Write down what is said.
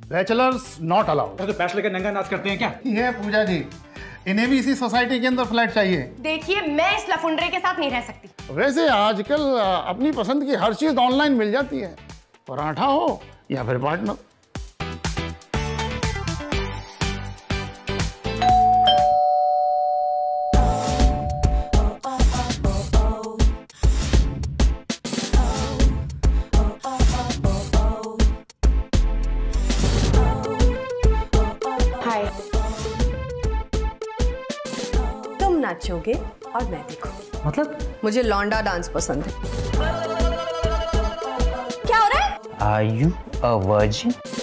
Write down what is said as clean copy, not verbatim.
Bachelors not allowed. तो पैसे लेकर नंगा नाच करते हैं क्या? ये पूजा जी, इन्हें भी इसी सोसाइटी के अंदर फ्लैट चाहिए। देखिए, मैं इस लफुंडरे के साथ नहीं रह सकती। वैसे आजकल अपनी पसंद की हर चीज ऑनलाइन मिल जाती है, पराठा हो या फिर पार्टनर। हाय। तुम नाचोगे और मैं देखूं। मतलब? मुझे लौंडा डांस पसंद है। क्या हो रहा है? Are you a virgin?